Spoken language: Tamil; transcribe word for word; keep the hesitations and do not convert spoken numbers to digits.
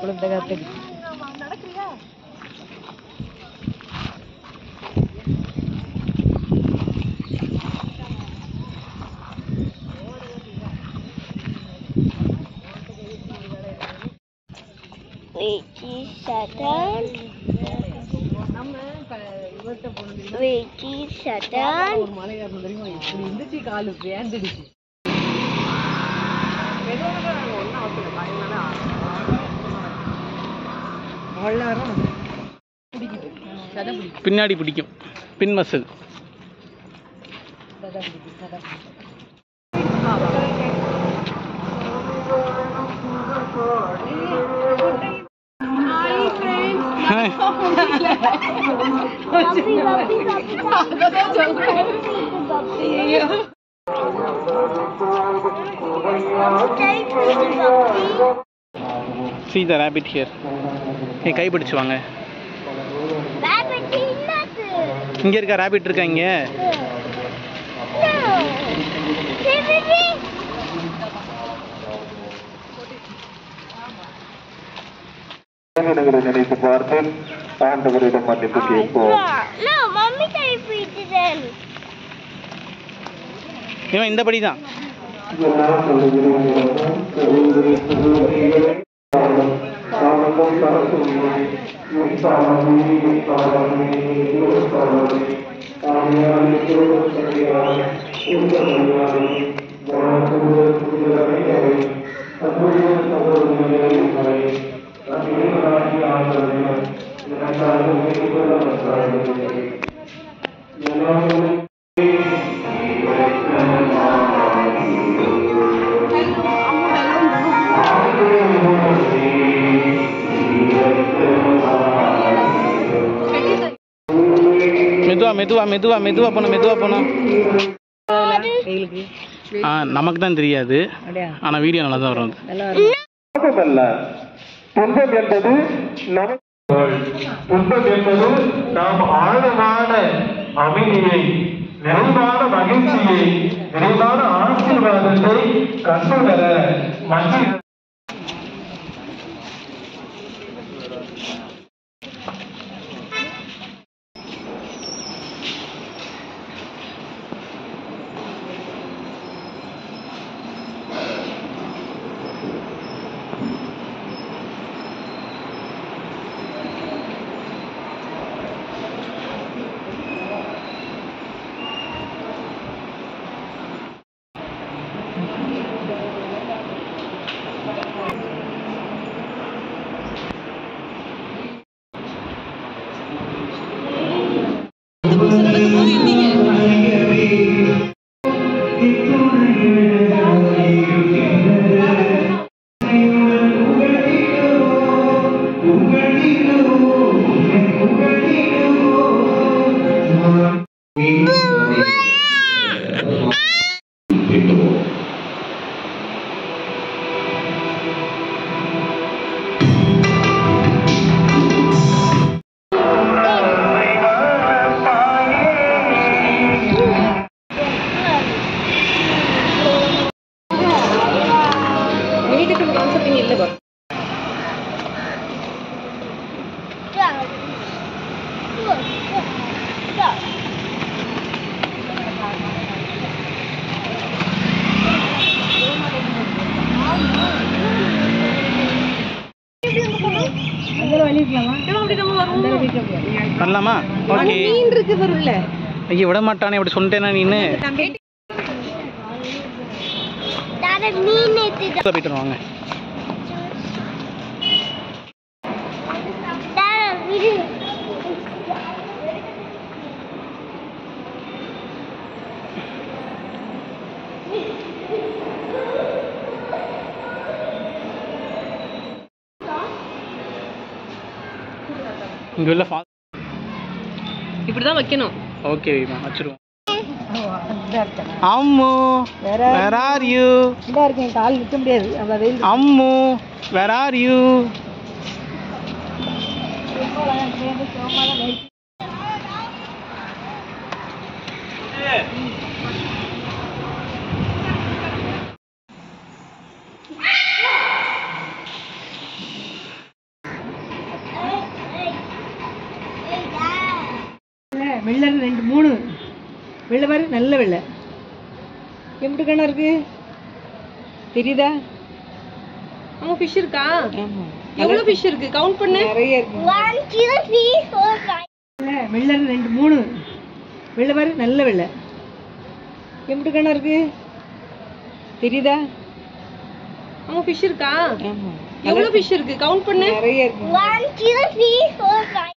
பின்னாடி பிடிக்கும் பின் muscle. See the rabbit here. Hey, கை பிடிச்சு வாங்க. இங்க இருக்க rabbit இருக்கா இங்க? நினைத்து பார்த்து ஆண்டவரிடம் மன்னிப்பு கேட்போம். இவன் இந்த படி தான். மெதுவா மெதுவா மெதுவா மெதுவா போனோம் மெதுவா போனோம். ஆ நமக்கு தான் தெரியாது, ஆனா வீடியோ நல்லா தான் வரும். துன்பம் என்பது துன்பம் என்பது நாம் ஆழமான அமைதியை, நிறைவான மகிழ்ச்சியை, நிறைவான ஆசீர்வாதத்தை கற்றுணர மகிழ் பண்ணலாமா? ஓகே. மீன் இருக்கு பருல. ஐய விட மாட்டானே அப்படி சொல்லிட்டேனா நீனு. தார மீன் ஏத்திட்டு போயிட்டு வாங்க. தார விடு. இங்க உள்ள ஃபால் இப்படி தான் வைக்கணும். ஓகே மா வச்சிருவோம். Ammu where are you? இங்க இருக்கேன், கால் நிக்க முடியாது அவ்வளவு வெயில். Ammu where are you? வெள்ளை ரெண்டு மூணு வெள்ளை பாரு, நல்ல வெள்ளை. எப்படி கண்ணா இருக்கு தெரியுதா? அம்மா ஃபிஷ் இருக்கா? ஆமா, எவ்வளவு ஃபிஷ் இருக்கு? கவுண்ட் பண்ணு. நிறைய இருக்கு. வெள்ளை ரெண்டு மூணு வெள்ளை பாரு, நல்ல வெள்ளை. எப்படி கண்ணா இருக்கு தெரியுதா? அம்மா ஃபிஷ் இருக்கா? ஆமா, எவ்வளவு ஃபிஷ் இருக்கு? கவுண்ட் பண்ணு. நிறைய இருக்கு.